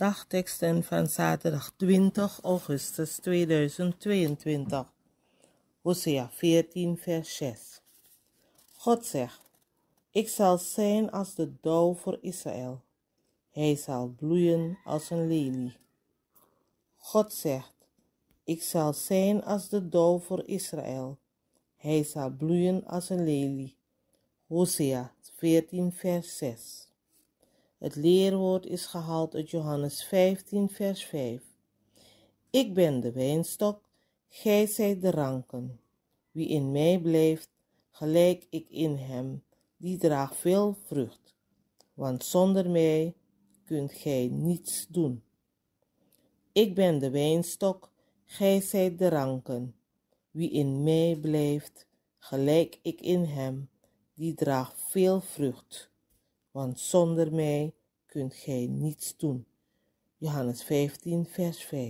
dagteksten van zaterdag 20 augustus 2022. Hosea 14 vers 6. God zegt, ik zal zijn als de dauw voor Israël. Hij zal bloeien als een lelie. God zegt, ik zal zijn als de dauw voor Israël. Hij zal bloeien als een lelie. Hosea 14 vers 6. Het leerwoord is gehaald uit Johannes 15 vers 5. Ik ben de wijnstok, gij zijt de ranken. Wie in mij blijft, gelijk ik in hem, die draagt veel vrucht. Want zonder mij kunt gij niets doen. Ik ben de wijnstok, gij zijt de ranken. Wie in mij blijft, gelijk ik in hem, die draagt veel vrucht. Want zonder mij kunt gij niets doen. Johannes 15 vers 5.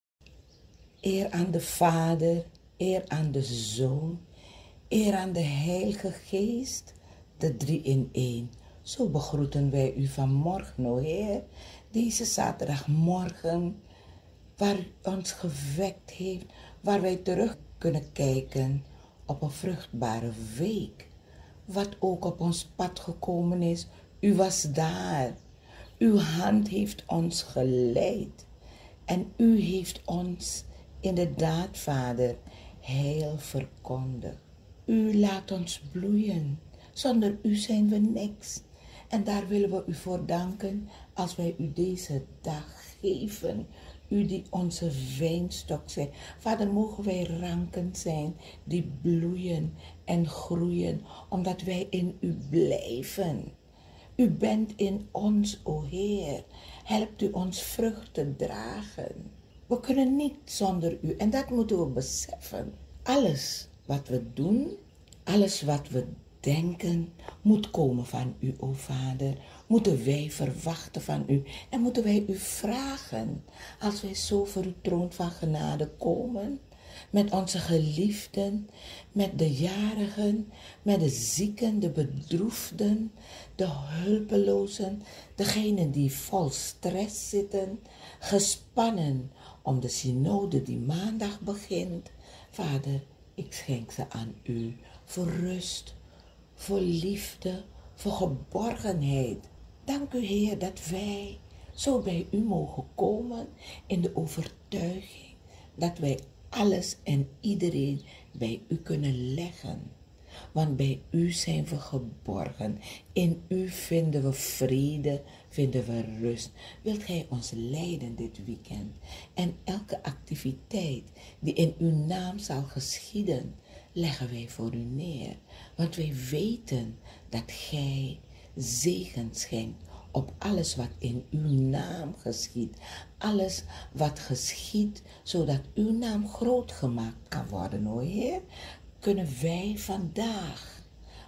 Eer aan de Vader, eer aan de Zoon, eer aan de Heilige Geest, de drie in één. Zo begroeten wij u vanmorgen, o Heer, deze zaterdagmorgen, waar u ons gewekt heeft, waar wij terug kunnen kijken op een vruchtbare week. Wat ook op ons pad gekomen is, u was daar. Uw hand heeft ons geleid. En u heeft ons inderdaad, Vader, heil verkondigd. U laat ons bloeien. Zonder u zijn we niks. En daar willen we u voor danken als wij u deze dag geven. U die onze wijnstok zijn. Vader, mogen wij ranken zijn die bloeien en groeien, omdat wij in u blijven. U bent in ons, o Heer. Helpt u ons vrucht te dragen. We kunnen niet zonder u en dat moeten we beseffen. Alles wat we doen, alles wat we denken, moet komen van u, o Vader. Moeten wij verwachten van u en moeten wij u vragen. Als wij zo voor uw troon van genade komen, met onze geliefden, met de jarigen, met de zieken, de bedroefden, de hulpelozen, degenen die vol stress zitten, gespannen om de synode die maandag begint. Vader, ik schenk ze aan u voor rust, voor liefde, voor geborgenheid. Dank u, Heer, dat wij zo bij u mogen komen in de overtuiging dat wij alles en iedereen bij u kunnen leggen. Want bij u zijn we geborgen. In u vinden we vrede, vinden we rust. Wilt gij ons leiden dit weekend? En elke activiteit die in uw naam zal geschieden, leggen wij voor u neer. Want wij weten dat gij zegen schenkt op alles wat in uw naam geschiet. Alles wat geschiet, zodat uw naam groot gemaakt kan worden, o Heer. Kunnen wij vandaag,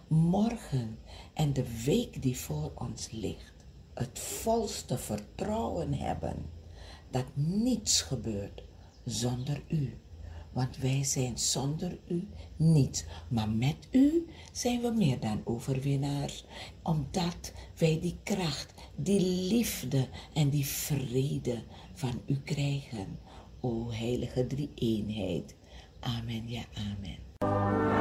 morgen en de week die voor ons ligt, het volste vertrouwen hebben dat niets gebeurt zonder u. Want wij zijn zonder u niets, maar met u zijn we meer dan overwinnaars, omdat wij die kracht, die liefde en die vrede van u krijgen. O heilige drie-eenheid. Amen, ja, amen.